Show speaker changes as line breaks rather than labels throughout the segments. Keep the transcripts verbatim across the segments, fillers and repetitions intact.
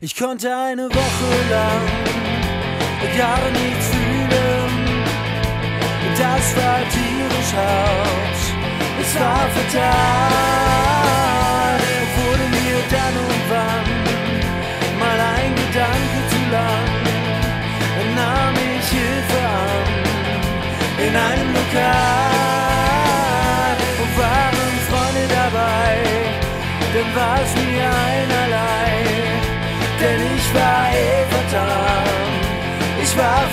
Ich konnte eine Woche lang gar nichts fühlen. Das war tierisch hart, es war fatal. Wurde mir dann und wann mal ein Gedanke zu lang, dann nahm ich Hilfe an in einem Lokal und waren Freunde dabei, dann war es mir einerlei. Denn ich war eh fatal, ich war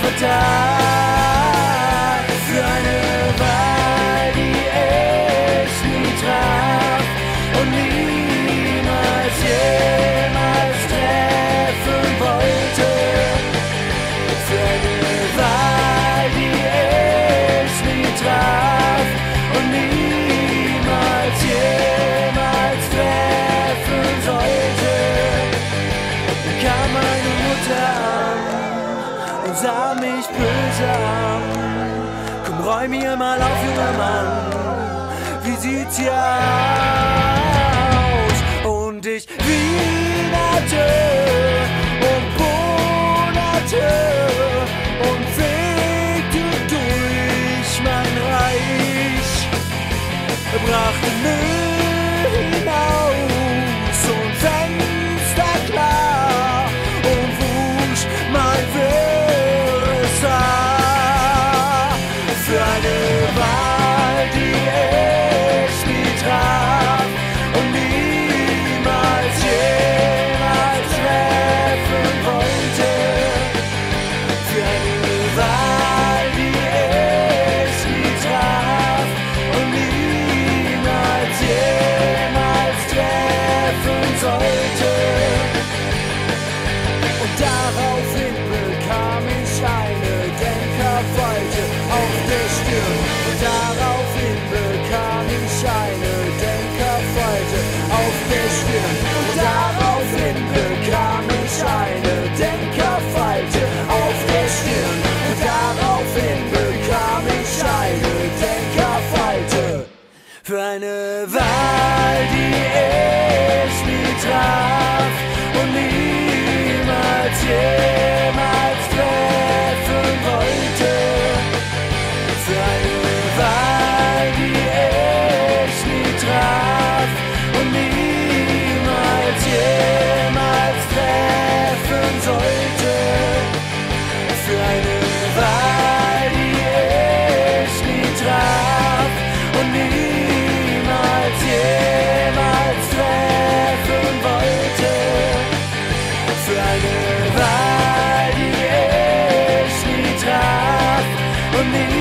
fatal für eine Wahl, die ich nie traf und niemals jemals treffen wollte. Für eine Wahl, die ich nie traf und niemals jemals treffen sollte. Kam meine Mutter an und sah mich böse an. Komm, räum mir mal auf, junger Mann, wie sieht's hier aus? Und ich widerte und boderte und fegte durch mein Reich, brachte Müll hinaus und Fenster klar und wusch mein wirres Haar. Für eine Wahl, die ich nie traf und niemals jemals treffen wollte. Für eine Wahl, die ich nie traf und niemals jemals treffen sollte. Daraufhin bekam ich eine Denkerfalte auf der Stirn. Daraufhin bekam ich eine Denkerfalte auf der Stirn. Daraufhin bekam ich eine Denkerfalte auf der Stirn. Daraufhin bekam ich eine Denkerfalte für eine Wahl, die ich nie traf und nie jemals treffen wollte. Für eine Wahl, die ich nie traf und niemals jemals treffen sollte. Für eine Wahl, die ich nie traf und niemals jemals treffen wollte. Für eine Wahl, die ich nie traf und nie